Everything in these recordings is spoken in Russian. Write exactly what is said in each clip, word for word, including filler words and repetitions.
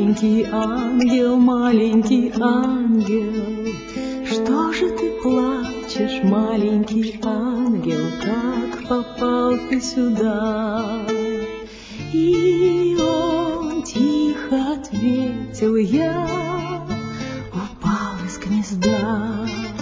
маленький ангел, маленький ангел, что же ты плачешь, маленький ангел, как попал ты сюда? И он тихо ответил: я упал из гнезда.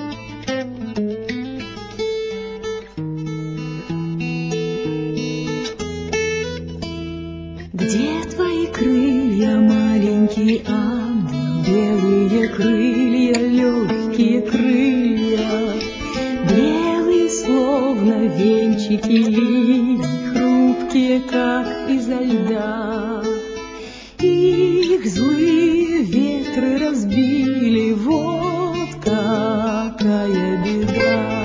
Где твои крылья, маленький ангел, белые крылья, легкие крылья, белые, словно венчики лилий, хрупкие, как изо льда. Их злые ветры разбили, вот какая беда.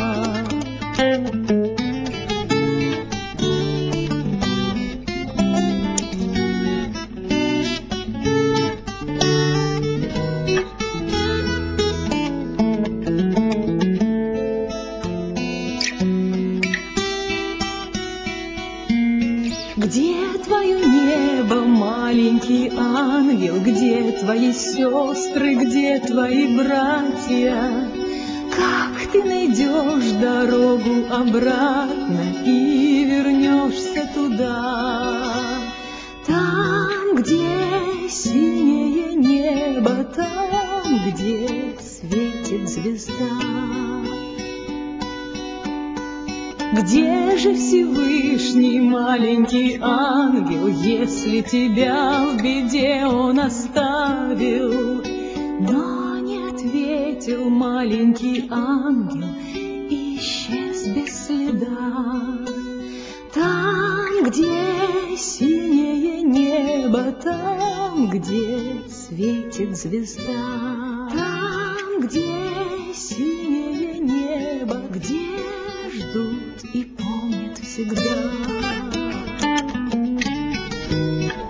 Где твое небо, маленький ангел? Где твои сестры, где твои братья? Как ты найдешь дорогу обратно и вернешься туда? Там, где синее небо, там, где светит звезда. Где же Всевышний, маленький ангел, если тебя в беде он оставил? Но не ответил маленький ангел, исчез без следа. Там, где синее небо, там, где светит звезда. Там, где синее небо, где ждут и помнят всегда.